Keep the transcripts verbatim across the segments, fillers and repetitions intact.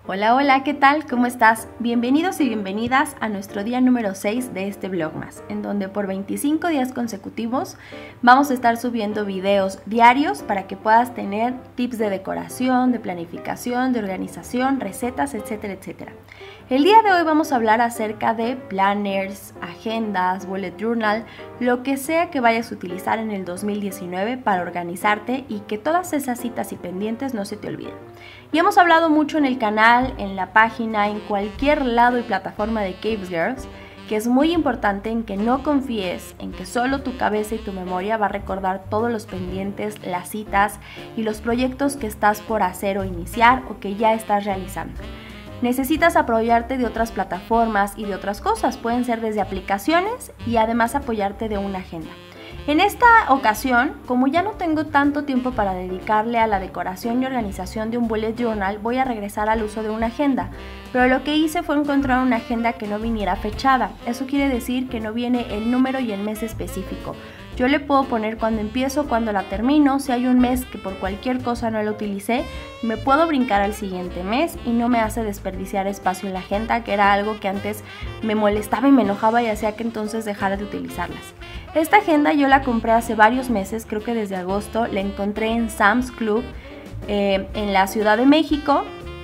Hola, hola, ¿qué tal? ¿Cómo estás? Bienvenidos y bienvenidas a nuestro día número seis de este Vlogmas, en donde por veinticinco días consecutivos vamos a estar subiendo videos diarios para que puedas tener tips de decoración, de planificación, de organización, recetas, etcétera, etcétera. El día de hoy vamos a hablar acerca de planners, agendas, bullet journal, lo que sea que vayas a utilizar en el dos mil diecinueve para organizarte y que todas esas citas y pendientes no se te olviden. Y hemos hablado mucho en el canal, en la página, en cualquier lado y plataforma de Caves Girls, que es muy importante en que no confíes en que solo tu cabeza y tu memoria va a recordar todos los pendientes, las citas y los proyectos que estás por hacer o iniciar o que ya estás realizando. Necesitas apoyarte de otras plataformas y de otras cosas, pueden ser desde aplicaciones y además apoyarte de una agenda. En esta ocasión, como ya no tengo tanto tiempo para dedicarle a la decoración y organización de un bullet journal, voy a regresar al uso de una agenda. Pero lo que hice fue encontrar una agenda que no viniera fechada. Eso quiere decir que no viene el número y el mes específico. Yo le puedo poner cuando empiezo, cuando la termino. Si hay un mes que por cualquier cosa no la utilicé, me puedo brincar al siguiente mes y no me hace desperdiciar espacio en la agenda, que era algo que antes me molestaba y me enojaba y hacía que entonces dejara de utilizarlas. Esta agenda yo la compré hace varios meses, creo que desde agosto. La encontré en Sam's Club eh, en la Ciudad de México.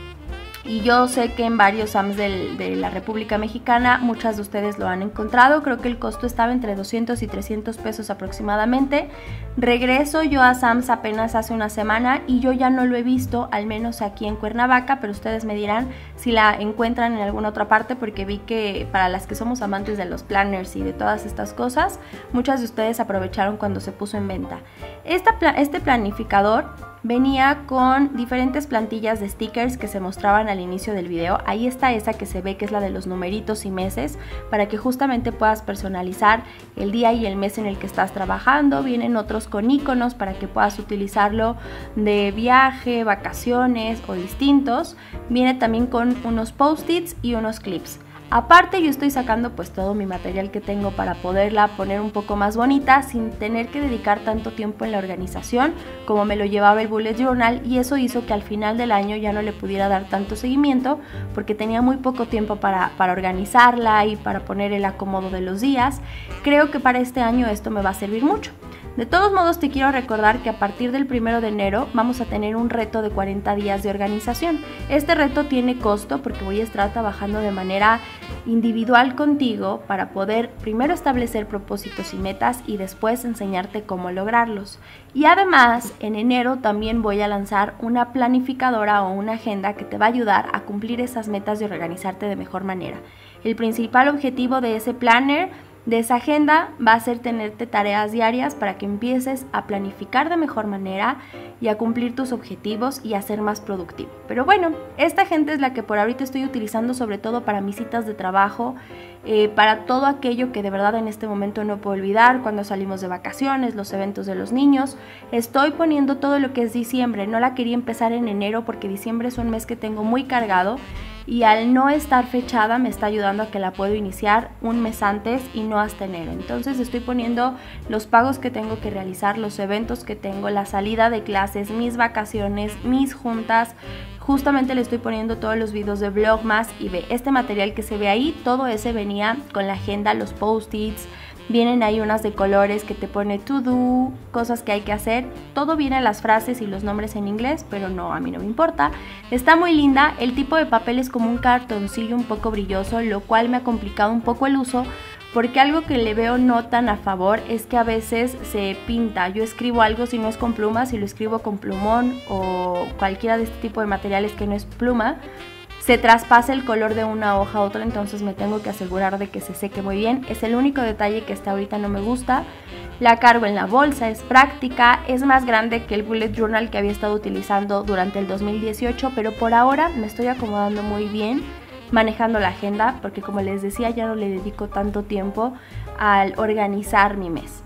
Y yo sé que en varios Sams del, de la República Mexicana muchas de ustedes lo han encontrado. Creo que el costo estaba entre doscientos y trescientos pesos aproximadamente. Regreso yo a Sams apenas hace una semana y yo ya no lo he visto, al menos aquí en Cuernavaca, pero ustedes me dirán si la encuentran en alguna otra parte, porque vi que para las que somos amantes de los planners y de todas estas cosas, muchas de ustedes aprovecharon cuando se puso en venta. Esta, este planificador venía con diferentes plantillas de stickers que se mostraban al inicio del video. Ahí está esa que se ve que es la de los numeritos y meses, para que justamente puedas personalizar el día y el mes en el que estás trabajando. Vienen otros con iconos para que puedas utilizarlo de viaje, vacaciones o distintos. Viene también con unos post-its y unos clips. Aparte yo estoy sacando pues todo mi material que tengo para poderla poner un poco más bonita sin tener que dedicar tanto tiempo en la organización como me lo llevaba el bullet journal, y eso hizo que al final del año ya no le pudiera dar tanto seguimiento porque tenía muy poco tiempo para, para organizarla y para poner el acomodo de los días. Creo que para este año esto me va a servir mucho. De todos modos te quiero recordar que a partir del primero de enero vamos a tener un reto de cuarenta días de organización. Este reto tiene costo porque voy a estar trabajando de manera individual contigo para poder primero establecer propósitos y metas y después enseñarte cómo lograrlos. Y además en enero también voy a lanzar una planificadora o una agenda que te va a ayudar a cumplir esas metas y organizarte de mejor manera. El principal objetivo de ese planner, de esa agenda, va a ser tenerte tareas diarias para que empieces a planificar de mejor manera y a cumplir tus objetivos y a ser más productivo. Pero bueno, esta agenda es la que por ahorita estoy utilizando sobre todo para mis citas de trabajo, eh, para todo aquello que de verdad en este momento no puedo olvidar, cuando salimos de vacaciones, los eventos de los niños. Estoy poniendo todo lo que es diciembre. No la quería empezar en enero porque diciembre es un mes que tengo muy cargado, y al no estar fechada me está ayudando a que la puedo iniciar un mes antes y no hasta enero. Entonces estoy poniendo los pagos que tengo que realizar, los eventos que tengo, la salida de clases, mis vacaciones, mis juntas. Justamente le estoy poniendo todos los videos de Vlogmas y ve, este material que se ve ahí, todo ese venía con la agenda, los post-its. Vienen ahí unas de colores que te pone to do, cosas que hay que hacer. Todo viene las frases y los nombres en inglés, pero no, a mí no me importa. Está muy linda. El tipo de papel es como un cartoncillo un poco brilloso, lo cual me ha complicado un poco el uso, porque algo que le veo no tan a favor es que a veces se pinta. Yo escribo algo si no es con pluma, si lo escribo con plumón o cualquiera de este tipo de materiales que no es pluma, se traspasa el color de una hoja a otra, entonces me tengo que asegurar de que se seque muy bien. Es el único detalle que hasta ahorita no me gusta. La cargo en la bolsa, es práctica, es más grande que el bullet journal que había estado utilizando durante el dos mil dieciocho, pero por ahora me estoy acomodando muy bien manejando la agenda, porque como les decía ya no le dedico tanto tiempo al organizar mi mes.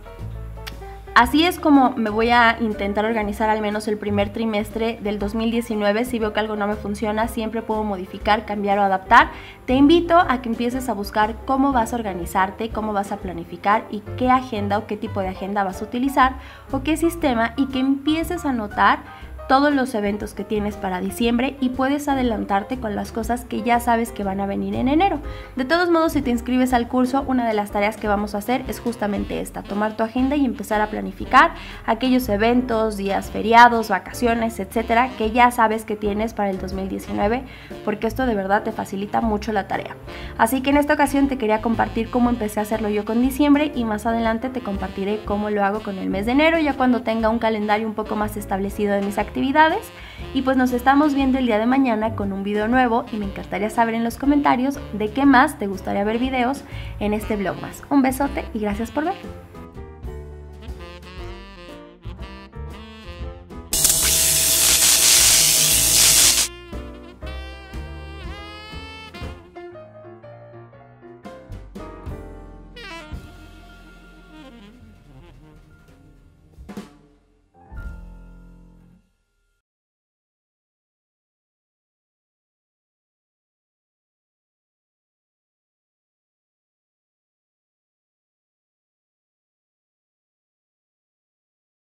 Así es como me voy a intentar organizar al menos el primer trimestre del dos mil diecinueve. Si veo que algo no me funciona, siempre puedo modificar, cambiar o adaptar. Te invito a que empieces a buscar cómo vas a organizarte, cómo vas a planificar y qué agenda o qué tipo de agenda vas a utilizar o qué sistema, y que empieces a notar todos los eventos que tienes para diciembre y puedes adelantarte con las cosas que ya sabes que van a venir en enero. De todos modos, si te inscribes al curso, una de las tareas que vamos a hacer es justamente esta, tomar tu agenda y empezar a planificar aquellos eventos, días feriados, vacaciones, etcétera, que ya sabes que tienes para el dos mil diecinueve, porque esto de verdad te facilita mucho la tarea. Así que en esta ocasión te quería compartir cómo empecé a hacerlo yo con diciembre y más adelante te compartiré cómo lo hago con el mes de enero, ya cuando tenga un calendario un poco más establecido de mis actividades. Y pues nos estamos viendo el día de mañana con un video nuevo y me encantaría saber en los comentarios de qué más te gustaría ver videos en este Vlogmas. Un besote y gracias por ver.